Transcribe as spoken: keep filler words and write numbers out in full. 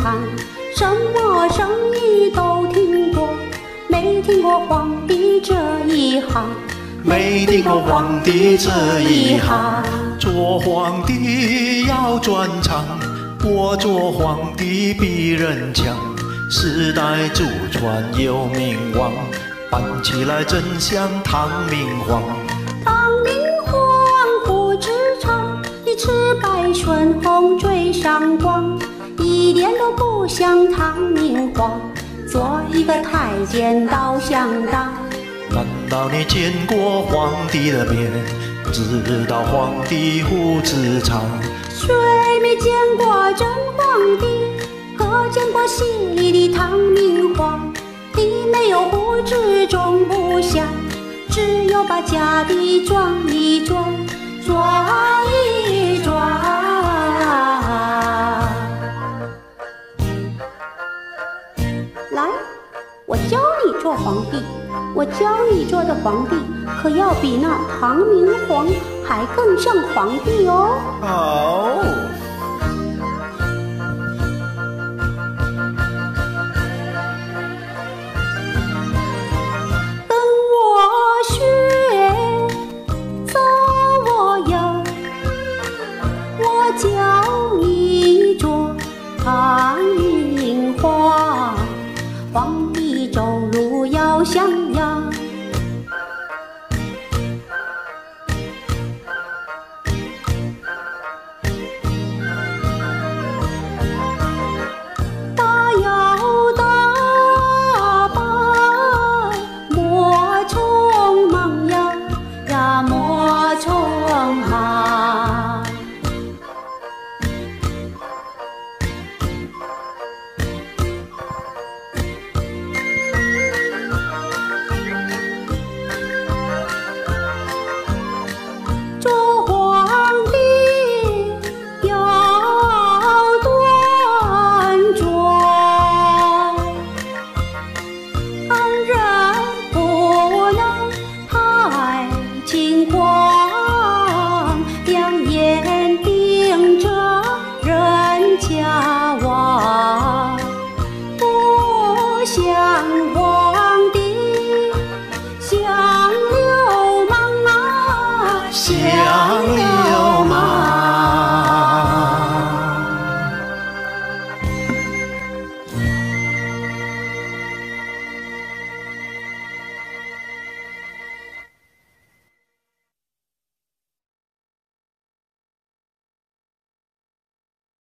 谈，什么生意都听过，没听过皇帝这一行， 没听过皇帝这一行。做皇帝要专长，我做皇帝比人强，世代祖传有名望，办起来真像唐明皇。 唐明皇不知常，你赤白顺红追上光，一点都不像唐明皇，做一个太监倒相当。 难道你见过皇帝的面，知道皇帝胡子长？ 谁没见过真皇帝，可见过戏里的唐明皇？你没有胡子装不下，只有把假的装一装，装一装。来，我教你做皇帝，我教你做的皇帝可要比那唐明皇还更像皇帝哦。 好。 跟我学，走我样，我教你做唐明皇。皇帝走路要像